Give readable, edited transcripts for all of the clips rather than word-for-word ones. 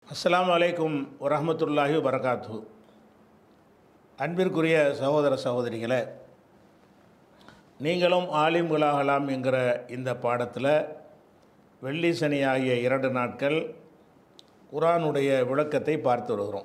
அஸ்ஸலாமு அலைக்கும் வரஹ்மத்துல்லாஹி வபரகாத்துஹு. அன்பிற்குரிய சகோதர சகோதரிகளே, நீங்களும் ஆலிம்களாகலாம் என்கிற இந்த பாடத்தில் வெள்ளி சனி ஆகிய 2 நாட்கள் குர்ஆனுடைய விளக்கத்தை பார்த்து வருகிறோம்.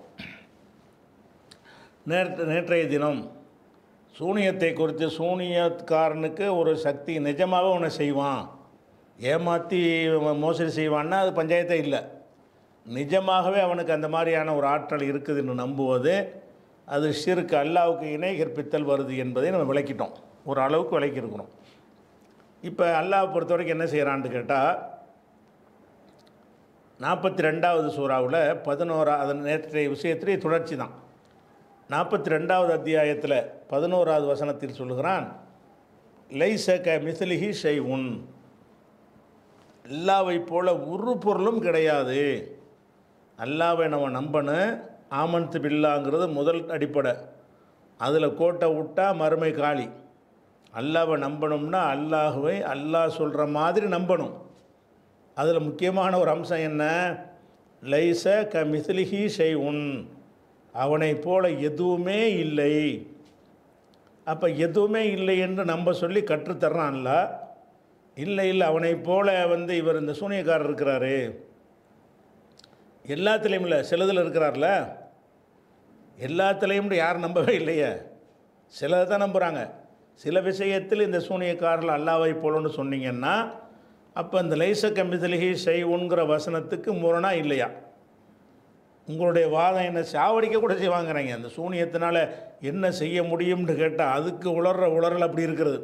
நேற்றைய தினம் சூனியத்தை குறித்து, சூனியக்காரனுக்கு ஒரு சக்தி நிஜமாகவே ஒன்று செய்வான், ஏமாற்றி மோசடி செய்வான்னா அது பஞ்சாயத்தே இல்லை. நிஜமாகவே அவனுக்கு அந்த மாதிரியான ஒரு ஆற்றல் இருக்குதுன்னு நம்புவது அது ஷிர்க், அல்லாவுக்கு இணை கற்பித்தல் வருது என்பதை நம்ம விளக்கிட்டோம், ஒரு அளவுக்கு விளக்கியிருக்கணும். இப்போ அல்லாஹ் பொறுத்த வரைக்கும் என்ன செய்கிறான்னு கேட்டால், 42வது சூறாவில் 11 அது நேற்றைய விஷயத்திலே தொடர்ச்சி தான். 42வது அத்தியாயத்தில் 11வது வசனத்தில் சொல்லுகிறான், லைஸ க மிஸ்லிஹி ஷைஉன், அல்லாவை போல ஒரு பொருளும் கிடையாது. அல்லாவை நம்ம நம்பணும், ஆமன்து பில்லாங்கிறது முதல் அடிப்படை. அதில் கோட்டை விட்டா மறுமை காலி. அல்லாவை நம்பணும்னா அல்லாஹுவை அல்லாஹ் சொல்கிற மாதிரி நம்பணும். அதில் முக்கியமான ஒரு அம்சம் என்ன, லைஸ க மிஸ்லிஹி ஷைஉன், அவனை போல எதுவுமே இல்லை. அப்போ எதுவுமே இல்லை என்று நம்ப சொல்லி கற்றுத்தர்றான் அல்லாஹ். இல்லை அவனை போல இவர் இந்த சூனியக்காரர் இருக்கிறாரு, எல்லாத்துலேயும் இல்லை, சிலதில் இருக்கிறார்ல, எல்லாத்துலேயும் யார் நம்பவே இல்லையே, சிலதை தான் நம்புகிறாங்க. சில விஷயத்தில் இந்த சூனியக்காரர்கள் அல்லாவை போலன்னு சொன்னீங்கன்னா அப்போ இந்த லைஸ கம்பிதலிகி ஷைஉன்கிற வசனத்துக்கு முரணா இல்லையா? உங்களுடைய வாதம் என்ன, சாவடிக்க கூட செய்வாங்கிறாங்க. அந்த சூனியத்தினால் என்ன செய்ய முடியும்னு கேட்டால் அதுக்கு உளறல் அப்படி இருக்கிறது.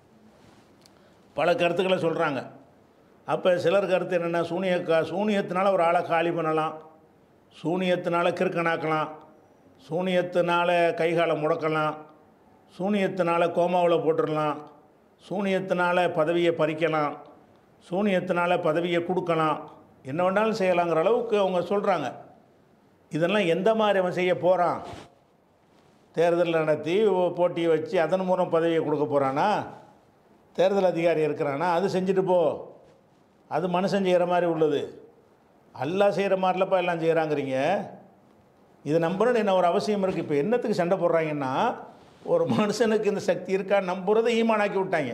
பல கருத்துக்களை சொல்கிறாங்க. அப்போ சிலர் கருத்து என்னென்னா, சூனியத்தினால் ஒரு ஆளை காலி பண்ணலாம், சூனியத்தினால் கிறுக்கனாக்கலாம், சூனியத்தினால் கைகாலை முடக்கலாம், சூனியத்தினால் கோமாவில் போட்டுடலாம், சூனியத்தினால் பதவியை பறிக்கலாம், சூனியத்தினால் பதவியை கொடுக்கலாம், என்ன வேணாலும் செய்யலாங்கிற அளவுக்கு அவங்க சொல்கிறாங்க. இதெல்லாம் எந்த மாதிரி அவன் செய்ய போகிறான்? தேர்தல் நடத்தி போட்டியை வச்சு அதன் மூலம் பதவியை கொடுக்க போகிறானா? தேர்தல் அதிகாரி இருக்கிறானா? அது செஞ்சுட்டு போ, அது மனுஷன் செய்கிற மாதிரி உள்ளது. அல்லாஹ் செய்கிற மாதிரிலப்பா எல்லாம் செய்கிறாங்கிறீங்க. இது நம்புறேன்னு என்ன ஒரு அவசியம் இருக்குது? இப்போ என்னத்துக்கு சண்டை போடுறாங்கன்னா, ஒரு மனுஷனுக்கு இந்த சக்தி இருக்கா நம்புறதை ஈமானாக்கி விட்டாங்க.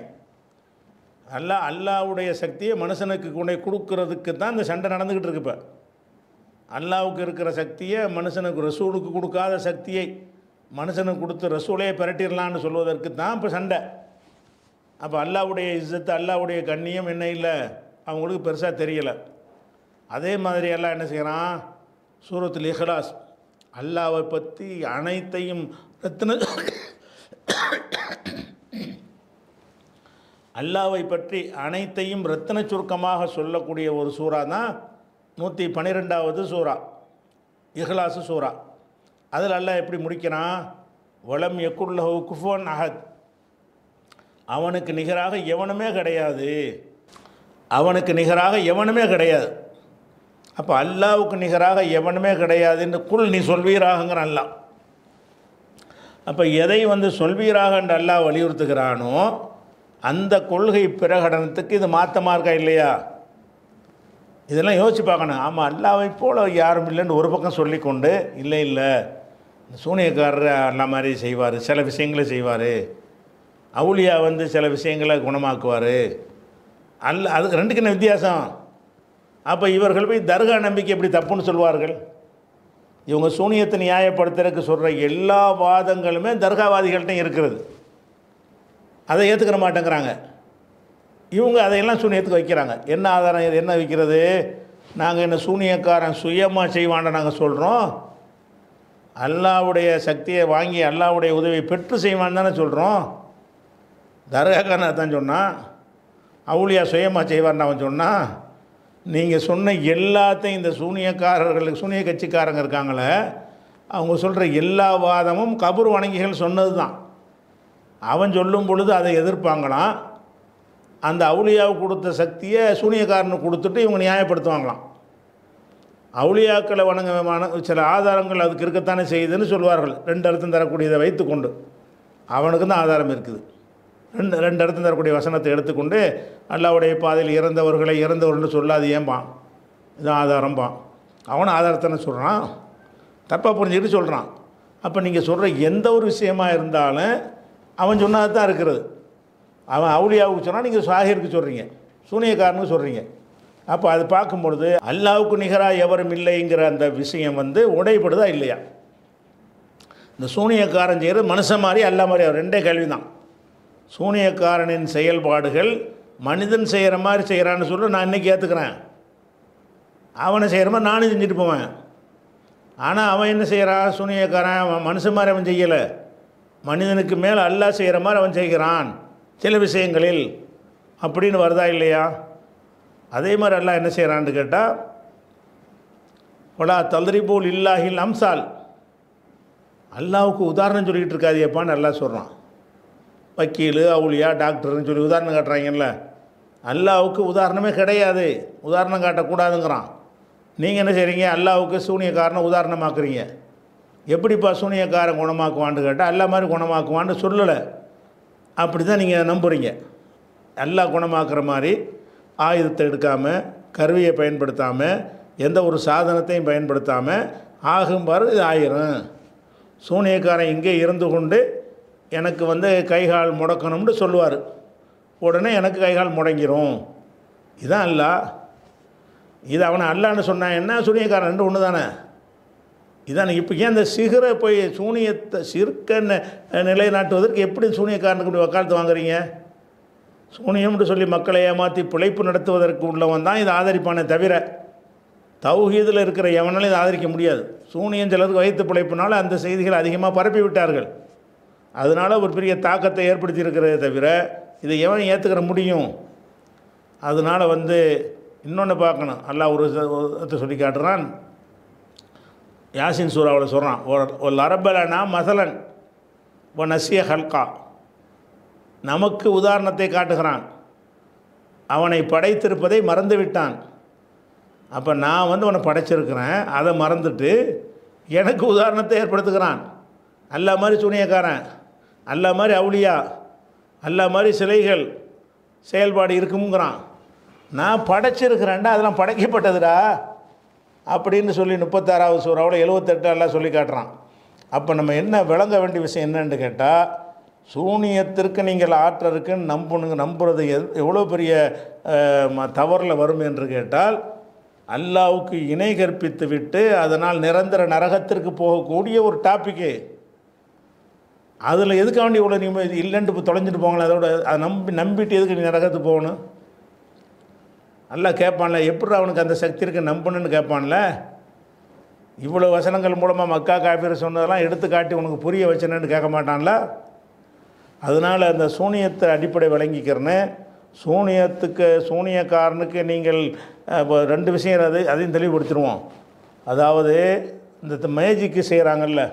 அல்லாவுடைய சக்தியை மனுஷனுக்கு கொண்டு கொடுக்கறதுக்கு தான் இந்த சண்டை நடந்துக்கிட்டு இருக்கு. இப்போ அல்லாவுக்கு இருக்கிற சக்தியை மனுஷனுக்கு, ரசூலுக்கு கொடுக்காத சக்தியை மனுஷனுக்கு கொடுத்து ரசூலே பிரட்டிடலான்னு சொல்வதற்கு தான் இப்போ சண்டை. அப்போ அல்லாவுடைய இஸ்ஸத்து, அல்லாவுடைய கண்ணியம் என்ன இல்லை, அவங்களுக்கு பெருசாக தெரியலை. அதே மாதிரி எல்லாம் என்ன செய்கிறான், சூரத்துல் இஹ்லாஸ் அல்லாவை பற்றி அனைத்தையும் அல்லாவை பற்றி அனைத்தையும் ரத்தின சுருக்கமாக சொல்லக்கூடிய ஒரு சூறா தான் 112வது சூறா, இஹ்லாஸ் சூறா. அதில் அல்லாஹ் எப்படி முடிக்கிறான், வலம் யகுல்லஹு குஃபுவன் அஹத், அவனுக்கு நிகராக எவனுமே கிடையாது, அவனுக்கு நிகராக எவனுமே கிடையாது. அப்போ அல்லாவுக்கு நிகராக எவனுமே கிடையாதுன்னு குல் நீ சொல்வீராகங்கிற அல்லாஹ். அப்போ எதை சொல்வீராக என்று அல்லாஹ் வலியுறுத்துகிறானோ அந்த கொள்கை பிரகடனத்துக்கு இது மாற்றமாக இருக்கா இல்லையா? இதெல்லாம் யோசிச்சு பார்க்கணும். ஆமாம், அல்லாவை போல் யாரும் இல்லைன்னு ஒரு பக்கம் சொல்லிக்கொண்டு, இல்லை சூனியக்காரர் அல்லா மாதிரி செய்வார், சில விஷயங்களை செய்வார், அவுலியா சில விஷயங்களை குணமாக்குவார், அது ரெண்டுக்கு என்ன வித்தியாசம்? அப்போ இவர்கள் போய் தர்கா நம்பிக்கை எப்படி தப்புன்னு சொல்வார்கள்? இவங்க சூனியத்தை நியாயப்படுத்துறதுக்கு சொல்கிற எல்லா வாதங்களுமே தர்காவாதிகள்கிட்ட இருக்கிறது. அதை ஏற்றுக்கிற மாட்டேங்கிறாங்க. இவங்க அதையெல்லாம் சூனியத்துக்கு வைக்கிறாங்க. என்ன ஆதாரம், என்ன வைக்கிறது? நாங்கள் என்ன சூனியக்காரன் சுயமாக செய்வான்னு நாங்கள் சொல்கிறோம், அல்லாவுடைய சக்தியை வாங்கி அல்லாவுடைய உதவியை பெற்று செய்வான்னு தானே சொல்கிறோம். தர்காக்காரன் தான் சொன்னான், அவுலியா சுயமாக செய்வார்னு அவன் சொன்னான். நீங்கள் சொன்ன எல்லாத்தையும் இந்த சூனியக்காரர்களுக்கு, சூனிய கட்சிக்காரங்க இருக்காங்களே, அவங்க சொல்கிற எல்லா வாதமும் கபர் வணங்கிகள் சொன்னது தான். அவன் சொல்லும் பொழுது அதை எதிர்ப்பாங்களாம். அந்த அவுலியாவுக்கு கொடுத்த சக்தியை சூனியக்காரனுக்கு கொடுத்துட்டு இவங்க நியாயப்படுத்துவாங்களாம். அவுலியாக்களை வணங்கமான சில ஆதாரங்கள் அதுக்கு இருக்கத்தானே செய்யுதுன்னு சொல்வார்கள். 2 அர்த்தம் தரக்கூடியதை வைத்துக்கொண்டு, அவனுக்கு தான் ஆதாரம் இருக்குது. ரெண்டு அர்த்தம் தரக்கூடிய வசனத்தை எடுத்துக்கொண்டு அல்லாஹ்வுடைய பாதையில் இறந்தவர்களை இறந்தவர்கள் சொல்லாது ஏன்பான், இதுதான் ஆதாரம்பான். அவனும் ஆதாரத்தானே சொல்கிறான், தப்பாக புரிஞ்சுக்கிட்டு சொல்கிறான். அப்போ நீங்கள் சொல்கிற எந்த ஒரு விஷயமா இருந்தாலும் அவன் சொன்னது தான் இருக்கிறது. அவன் அவுலியாவுக்கு சொன்னால் நீங்கள் சாஹிருக்கு சொல்கிறீங்க, சூனியக்காரனுக்கு சொல்கிறீங்க. அப்போ அது பார்க்கும்பொழுது அல்லாவுக்கு நிகராக எவரும் இல்லைங்கிற அந்த விஷயம் வந்து உடைப்படுதா இல்லையா? இந்த சூனியக்காரன் செய்கிறது மனுஷன் மாதிரி அல்லா மாதிரி, அவர் ரெண்டே கேள்வி தான். சூனியக்காரனின் செயல்பாடுகள் மனிதன் செய்கிற மாதிரி செய்கிறான்னு சொல்ல நான் இன்றைக்கி ஏற்றுக்கிறேன். அவனை செய்கிற மாதிரி நானும் செஞ்சுட்டு போவேன். ஆனால் அவன் என்ன செய்கிறான், சூனியக்காரன் அவன் மனுஷன் மாதிரி அவன் செய்யலை, மனிதனுக்கு மேலே அல்லாஹ் செய்கிற மாதிரி அவன் செய்கிறான் சில விஷயங்களில் அப்படின்னு வருதா இல்லையா? அதே மாதிரி அல்லாஹ் என்ன செய்கிறான்னு கேட்டால், ஒலா தல்ரிபூல் இல்லாஹில் அம்சால், அல்லாவுக்கு உதாரணம் சொல்லிக்கிட்டு இருக்காதியப்பான்னு அல்லாஹ் சொல்கிறான். வக்கீல், அவுலியா, டாக்டர்னு சொல்லி உதாரணம் காட்டுறாங்கல்ல, அல்லாவுக்கு உதாரணமே கிடையாது, உதாரணம் காட்டக்கூடாதுங்கிறான். நீங்கள் என்ன செய்கிறீங்க, அல்லாவுக்கு சூனியக்காரனை உதாரணமாக்குறீங்க. எப்படிப்பா சூனியக்காரன் குணமாக்குவான்னு கேட்டால் அல்லா மாதிரி குணமாக்குவான்னு சொல்லலை. அப்படி தான் நீங்கள் நம்புகிறீங்க. அல்லாஹ் குணமாக்குற மாதிரி ஆயுதத்தை எடுக்காமல், கருவியை பயன்படுத்தாமல், எந்த ஒரு சாதனத்தையும் பயன்படுத்தாமல் ஆகும்பாரு இது ஆயிரும். சூனியக்காரன் இங்கே இருந்து கொண்டு எனக்கு வந்து கைகால் முடக்கணும்னு சொல்லுவார், உடனே எனக்கு கைகால் முடங்கிரும். இதான் அல்லாஹ். இது அவனை அல்லான்னு சொன்னான் என்ன, சூனியக்காரன் ரெண்டு ஒன்று தானே. இதான் இப்போ ஏன் இந்த சிகரை போய் சூனியத்தை சிறுக்க நிலைநாட்டுவதற்கு எப்படி சூனியக்காரனுக்கு இப்படி வக்காலத்து வாங்குறீங்க? சூனியம்னு சொல்லி மக்களை ஏமாற்றி பிழைப்பு நடத்துவதற்கு உள்ளவன் தான் இதை ஆதரிப்பானே தவிர, தௌஹீதில் இருக்கிற எவனாலும் இதை ஆதரிக்க முடியாது. சூனியம் சிலருக்கு வயிற்று பிழைப்புனால அந்த செய்திகள் அதிகமாக பரப்பி விட்டார்கள். அதனால் ஒரு பெரிய தாக்கத்தை ஏற்படுத்தி இருக்கிறதே தவிர இதை எவன் ஏற்றுக்கிற முடியும்? அதனால் வந்து இன்னொன்று பார்க்கணும். அல்லாஹ் ஒரு சொல்லி காட்டுறான், யாசின் சூராவில் சொல்கிறான், ஒரு அரபலனா மசலன் ஒ நசிய ஹல்கா, நமக்கு உதாரணத்தை காட்டுகிறான், அவனை படைத்திருப்பதை மறந்து விட்டான். அப்போ நான் வந்து அவனை படைச்சிருக்கிறேன், அதை மறந்துட்டு எனக்கு உதாரணத்தை ஏற்படுத்துகிறான். அல்லா மாதிரி சூனியக்காரன், அல்லா மாதிரி அவுலியா, அல்லா மாதிரி சிலைகள் செயல்பாடு இருக்குங்கிறான். நான் படைச்சிருக்கிறேன்டா, அதெல்லாம் படைக்கப்பட்டதுடா அப்படின்னு சொல்லி 36வது சூறாவில் 78 எல்லாம் சொல்லி காட்டுறான். அப்போ நம்ம என்ன விளங்க வேண்டிய விஷயம் என்னன்னு கேட்டால், சூனியத்திற்கு நீங்கள் ஆற்றருக்குன்னு நம்புறது எவ்வளோ பெரிய தவறில் வரும் என்று கேட்டால், அல்லாவுக்கு இணை கற்பித்து விட்டு அதனால் நிரந்தர நரகத்திற்கு போகக்கூடிய ஒரு டாப்பிக்கு. அதில் எதுக்காண்டி இவ்வளோ நீங்கள் இல்லைன்ட்டு இப்போ தொலைஞ்சிட்டு போங்களேன், அதோட அதை நம்பிட்டு எதுக்கு நீ நரகத்துக்கு போகணும்? அல்லாஹ் கேட்பான்ல, எப்படி அவனுக்கு அந்த சக்தி இருக்கு நம்பணுன்னு கேட்பான்ல. இவ்வளோ வசனங்கள் மூலமாக மக்கா காப்பீர் சொன்னதெல்லாம் எடுத்து காட்டி உனக்கு புரிய வச்சனன்னு கேட்க மாட்டான்ல. அதனால் அந்த சூனியத்தை அடிப்படை விளங்கிக்கிறேன்னு, சூனியக்காரனுக்கு நீங்கள் ரெண்டு விஷயம் அதையும் தெளிவுபடுத்திடுவோம். அதாவது இந்த மேஜிக்கு செய்கிறாங்கல்ல,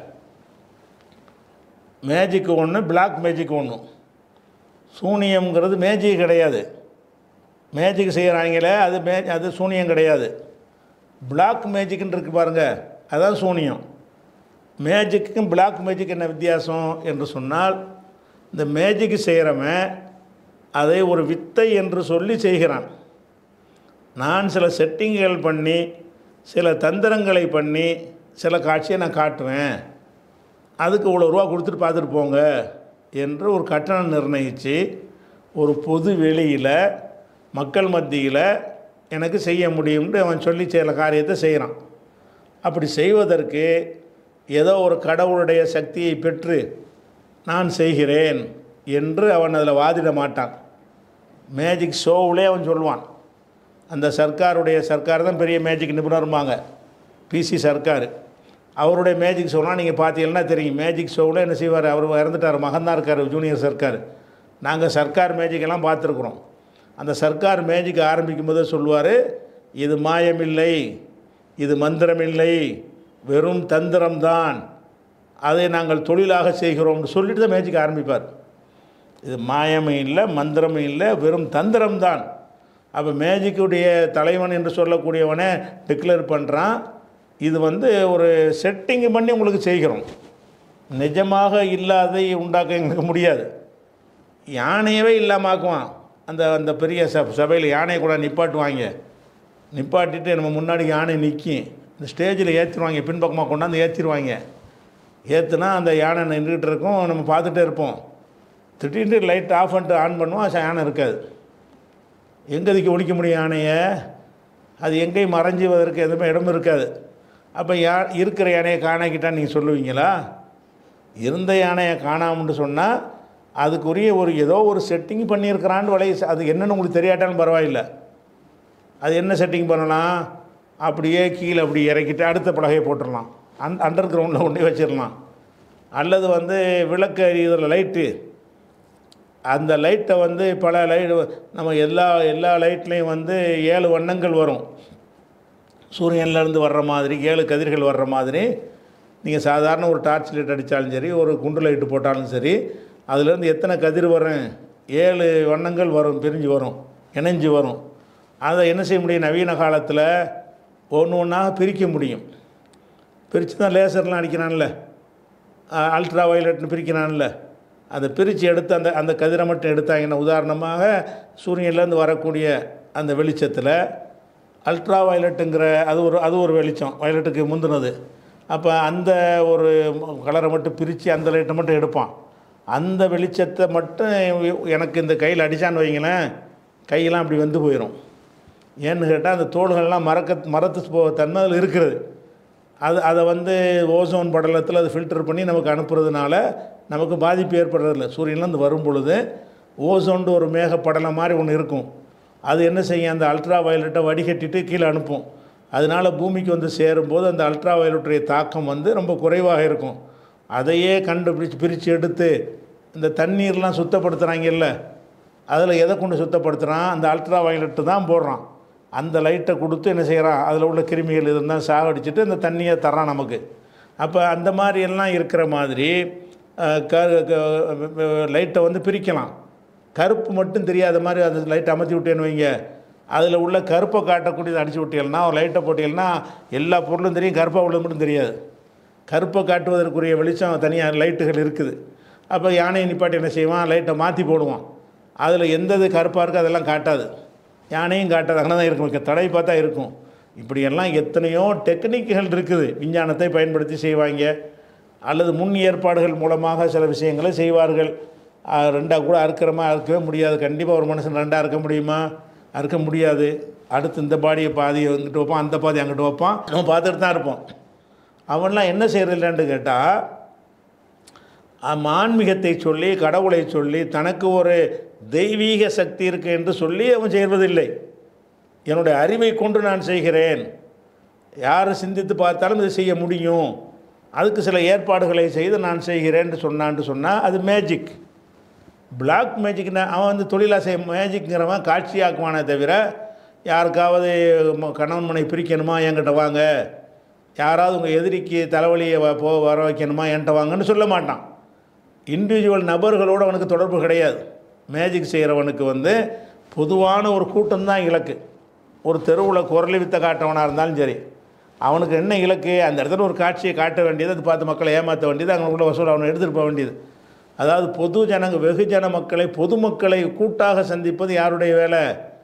மேஜிக்கு ஒன்று, பிளாக் மேஜிக் ஒன்று. சூனியம்ங்கிறது மேஜிக் கிடையாது. மேஜிக் செய்கிறாங்களே அது சூனியம் கிடையாது. பிளாக் மேஜிக்குன்னு இருக்குது பாருங்கள், அதுதான் சூனியம். மேஜிக்கும் பிளாக் மேஜிக் என்ன வித்தியாசம் என்று சொன்னால், இந்த மேஜிக் செய்கிறவன் அதை ஒரு வித்தை என்று சொல்லி செய்கிறான். நான் சில செட்டிங்குகள் பண்ணி, சில தந்திரங்களை பண்ணி, சில காட்சியை நான் காட்டுவேன், அதுக்கு இவ்வளோ ரூபா கொடுத்துட்டு பார்த்துட்டு போங்க என்று ஒரு கட்டணம் நிர்ணயித்து ஒரு பொது வெளியில் மக்கள் மத்தியில் எனக்கு செய்ய முடியும்னு அவன் சொல்லி சில காரியத்தை செய்கிறான். அப்படி செய்வதற்கு ஏதோ ஒரு கடவுளுடைய சக்தியை பெற்று நான் செய்கிறேன் என்று அவன் அதில் வாதிட மாட்டான். மேஜிக் ஷோவிலே அவன் சொல்லுவான். அந்த சர்க்கார் தான் பெரிய மேஜிக் நிபுணருமாங்க, பிசி சர்க்கார். அவருடைய மேஜிக் ஷோலாம் நீங்கள் பார்த்தீங்கன்னா தெரியும். மேஜிக் ஷோவில் என்ன செய்வார், அவர் இறந்துட்டார், மகன் தான் இருக்கார், ஜூனியர் சர்க்கார். நாங்கள் சர்க்கார் மேஜிக்கெல்லாம் பார்த்துருக்குறோம். அந்த சர்க்கார் மேஜிக் ஆரம்பிக்கும் போதே சொல்லுவார், இது மாயமில்லை, இது மந்திரமில்லை, வெறும் தந்திரம்தான், அதை நாங்கள் தொழிலாக செய்கிறோம்னு சொல்லிட்டு தான் மேஜிக் ஆரம்பிப்பார். இது மாயமும் இல்லை, மந்திரமும் இல்லை, வெறும் தந்திரம்தான். அப்போ மேஜிக்குடைய தலைவன் என்று சொல்லக்கூடியவனே டிக்ளேர் பண்ணுறான், இது வந்து ஒரு செட்டிங் பண்ணி உங்களுக்கு செய்கிறோம், நிஜமாக இல்லாதை உண்டாக்க எங்களுக்கு முடியாது. யானையவே இல்லாமல் ஆக்குவான். அந்த பெரிய சபையில் யானையை கூட நிப்பாட்டுவாங்க. நிப்பாட்டிட்டு நம்ம முன்னாடி யானை நிற்கும், இந்த ஸ்டேஜில் ஏற்றிடுவாங்க, பின்பக்கமாக கொண்டாந்து ஏற்றிடுவாங்க. ஏற்றுனா அந்த யானை நின்றுக்கிட்டு இருக்கும், நம்ம பார்த்துட்டே இருப்போம். திடீர்னு லைட் ஆஃப் பண்ணிட்டு ஆன் பண்ணுவோம், யானை இருக்காது. எங்கேதிக்கு ஒழிக்க முடியும் யானையை? அது எங்கேயும் மறைஞ்சுவதற்கு எதுவுமே இடம் இருக்காது. அப்போ இருக்கிற யானையை காணாக்கிட்டான்னு நீங்கள் சொல்லுவீங்களா? இருந்த யானையை காணாமன்னு சொன்னால் அதுக்குரிய ஏதோ ஒரு செட்டிங் பண்ணியிருக்கிறான்னு அது என்னென்னு உங்களுக்கு தெரியாட்டாலும் பரவாயில்லை. அது என்ன செட்டிங் பண்ணலாம்? அப்படியே கீழே அப்படி இறக்கிட்டு அடுத்த பலகையை போட்டுடலாம், அண்டர் கிரவுண்டில் கொண்டு வச்சிடலாம். அல்லது விளக்கு எரியுதில் லைட்டு, அந்த லைட்டை பல நம்ம எல்லா லைட்லேயும் 7 வண்ணங்கள் வரும். சூரியன்லேருந்து வர்ற மாதிரி 7 கதிர்கள் வர்ற மாதிரி. நீங்கள் சாதாரண ஒரு டார்ச் லைட் அடித்தாலும் சரி, ஒரு குண்டு லைட்டு போட்டாலும் சரி, அதுலேருந்து எத்தனை கதிர் வரும்? 7 வண்ணங்கள் வரும், பிரிஞ்சு வரும், இணைஞ்சு வரும். அதை என்ன செய்ய முடியும்? நவீன காலத்தில் ஒன்று ஒன்றா பிரிக்க முடியும். பிரித்து தான் லேசர்லாம் அடிக்கிறான்ல, அல்ட்ரா வயலட்னு பிரிக்கிறான்ல. அதை பிரித்து எடுத்து அந்த கதிரை மட்டும் எடுத்தாங்கன்னா, உதாரணமாக சூரியன்லேருந்து வரக்கூடிய அந்த வெளிச்சத்தில் அல்ட்ரா வயலட்டுங்கிற அது ஒரு வெளிச்சம், வயலட்டுக்கு முந்தினது. அப்போ அந்த ஒரு கலரை மட்டும் பிரித்து அந்த லைட்டை மட்டும் எடுப்பான். அந்த வெளிச்சத்தை மட்டும் எனக்கு இந்த கையில் அடித்தான்னு வைங்களேன், கையெல்லாம் அப்படி வந்து போயிடும். ஏன்னு கேட்டால் அந்த தோள்கள்லாம் மரத்து தன்மை அதில் இருக்கிறது. அதை ஓசோன் படலத்தில் அது ஃபில்டர் பண்ணி நமக்கு அனுப்புறதுனால நமக்கு பாதிப்பு ஏற்படுறதில்ல. சூரியன்லேருந்து வரும் பொழுது ஓசோன்ட்டு ஒரு மேகப்படலம் மாதிரி ஒன்று இருக்கும். அது என்ன செய்யும்? அந்த அல்ட்ரா வயலட்டை வடிகட்டிட்டு கீழே அனுப்பும். அதனால் பூமிக்கு சேரும்போது அந்த அல்ட்ரா வயலட்டுடைய தாக்கம் ரொம்ப குறைவாக இருக்கும். அதையே பிரித்து எடுத்து இந்த தண்ணீர்லாம் சுத்தப்படுத்துகிறாங்கல்ல, அதில் எதை கொண்டு சுத்தப்படுத்துகிறான்? அந்த அல்ட்ரா வயலட்டு தான் போடுறான். அந்த லைட்டை கொடுத்து என்ன செய்கிறான்? அதில் உள்ள கிருமிகள் இருந்தால் சாகடிச்சிட்டு அந்த தண்ணியை தர்றான் நமக்கு. அப்போ அந்த மாதிரி எல்லாம் இருக்கிற மாதிரி லைட்டை பிரிக்கலாம். கருப்பு மட்டும் தெரியாத மாதிரி அந்த லைட்டை அமர்த்தி விட்டேன்னு வைங்க, அதில் உள்ள கருப்பை காட்டக்கூடியது அடித்து விட்டீங்கன்னா, ஒரு லைட்டை போட்டீங்கன்னா எல்லா பொருளும் தெரியும், கருப்பாக உள்ளது மட்டும் தெரியாது. கருப்பை காட்டுவதற்குரிய வெளிச்சம் தனியாக லைட்டுகள் இருக்குது. அப்போ யானையை நிப்பாட்டி என்ன செய்வான்? லைட்டை மாற்றி போடுவான். அதில் எந்தது கருப்பாக இருக்கோ அதெல்லாம் காட்டாது, யானையும் காட்டாது, அங்கே தான் இருக்கும், தடை பார்த்தா இருக்கும். இப்படியெல்லாம் எத்தனையோ டெக்னிக்குகள் இருக்குது, விஞ்ஞானத்தை பயன்படுத்தி செய்வாங்க. அல்லது முன் ஏற்பாடுகள் மூலமாக சில விஷயங்களை செய்வார்கள். ரெண்டாக கூட அறுக்கவே முடியாது. கண்டிப்பாக ஒரு மனுஷன் ரெண்டாக அறுக்க முடியுமா? அறுக்க முடியாது. அடுத்து இந்த பாடியை பாதி அங்கிட்டு வைப்பான், அந்த பாதி அங்கிட்டு வைப்பான், நம்ம பார்த்துட்டு தான் இருப்போம். அவன்லாம் என்ன செய்கிறதில்லன்னு கேட்டால், ஆன்மீகத்தை சொல்லி கடவுளை சொல்லி தனக்கு ஒரு தெய்வீக சக்தி இருக்குது என்று சொல்லி அவன் செய்வதில்லை. என்னுடைய அறிவை கொண்டு நான் செய்கிறேன், யார் சிந்தித்து பார்த்தாலும் இதை செய்ய முடியும், அதுக்கு சில ஏற்பாடுகளை செய்து நான் செய்கிறேன்னு சொன்னால் அது மேஜிக். பிளாக் மேஜிக்னா அவன் தொழிலாக செய்ய மேஜிக்ங்கிறவன் காட்சியாக்குவானே தவிர, யாருக்காவது கணவன் மனை பிரிக்கணுமா என்கிட்ட வாங்க, யாராவது உங்கள் எதிரிக்கு தலைவலியை வர வைக்கணுமா என்கிட்ட வாங்கன்னு சொல்ல மாட்டான். இண்டிவிஜுவல் நபர்களோடு அவனுக்கு தொடர்பு கிடையாது. மேஜிக் செய்கிறவனுக்கு பொதுவான ஒரு கூட்டம்தான் இலக்கு. ஒரு தெருவில் குரலி வித்த காட்டவனாக இருந்தாலும் சரி, அவனுக்கு என்ன இலக்கு? அந்த இடத்துல ஒரு காட்சியை காட்ட வேண்டியது, அது பார்த்து மக்களை ஏமாற்ற வேண்டியது, அவங்களுக்குள்ள வசூல் அவனை எடுத்துகிட்டு போக வேண்டியது. அதாவது வெகுஜன மக்களை, பொதுமக்களை கூட்டாக சந்திப்பது யாருடைய வேலை?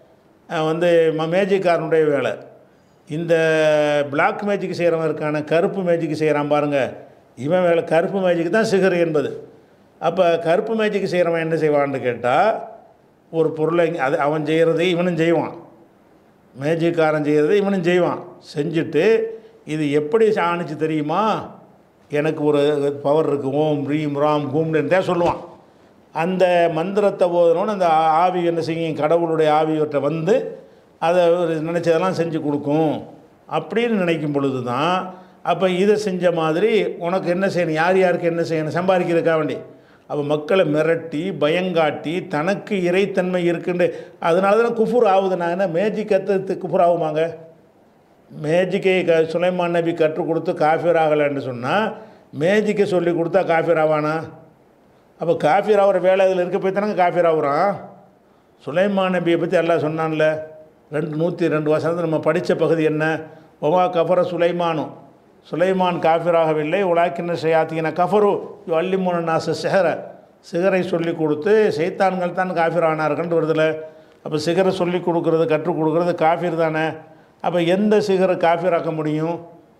மேஜிக்காரனுடைய வேலை. இந்த பிளாக் மேஜிக் செய்கிறவன் இருக்கான, கருப்பு மேஜிக் செய்கிறான் பாருங்கள், இவன் வேலை கருப்பு மேஜிக் தான் சிகர் என்பது. அப்போ கருப்பு மேஜிக் செய்கிறவன் என்ன செய்வான்னு கேட்டால், ஒரு பொருளை அவன் செய்கிறதை இவனும் செய்வான், மேஜிக்காரன் செய்கிறதை இவனும் செய்வான். செஞ்சுட்டு இது எப்படி ஆணிச்சு தெரியுமா, எனக்கு ஒரு பவர் இருக்குது, ஓம் ரீம் ராம் கூம்னு சொல்லுவான். அந்த மந்திரத்தை போதணுன்னு அந்த ஆவி என்ன செய்யும்? கடவுளுடைய ஆவியவற்றை அதை நினச்சதெல்லாம் செஞ்சு கொடுக்கும் அப்படின்னு நினைக்கும் பொழுது தான். அப்போ இதை செஞ்ச மாதிரி உனக்கு என்ன செய்யணும், யாருக்கு என்ன செய்யணும், சம்பாதிக்கிறதுக்காக வேண்டி. அப்போ மக்களை மிரட்டி பயங்காட்டி தனக்கு இறைத்தன்மை இருக்குன்னு, அதனால தான் குஃபுர் ஆகுது. நான் என்ன மேஜிக் கற்றுக்கு குஃபுர் ஆகுமாங்க? மேஜிக்கை சுலைமான் நபி கற்றுக் கொடுத்து காஃபிர் ஆகலைன்னு சொன்னால், மேஜிக்கை சொல்லி கொடுத்தா காஃபிர் ஆவானா? அப்போ காஃபிர் ஆகிற வேலை இதில் இருக்க போய் தானங்க காஃபிர் ஆகுறான். சுலைமான் நபியை பற்றி எல்லாம் சொன்னான்ல, 102 வசனத்தை நம்ம படித்த பகுதி என்ன? ஒவா கஃபர சுலைமானும், சுலைமான் காஃபிராகவில்லை, உலாக்கின ஷயாத்தீன கஃபரு அல்லிமுன நாச சிகரை சொல்லி கொடுத்து சைத்தான்கள் தான் காஃபிரானார்கள்னு வருதில்ல. அப்போ சிகரை சொல்லி கொடுக்குறது, கற்றுக் கொடுக்குறது காஃபிர் தானே. அப்போ எந்த சிகரை காஃபிராக்க முடியும்?